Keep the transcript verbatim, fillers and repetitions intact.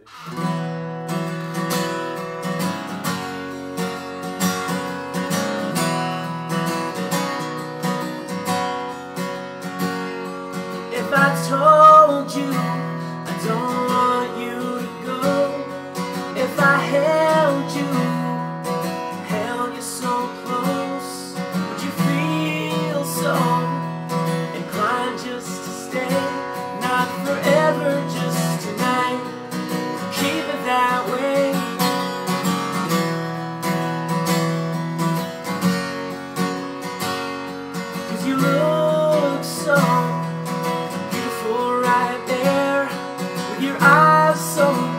If I told you I don't want you to go, if I held you, held you so close, would you feel so inclined just to stay? Not forever, just tonight. Keep it that way. Cause you look so right there, with your eyes so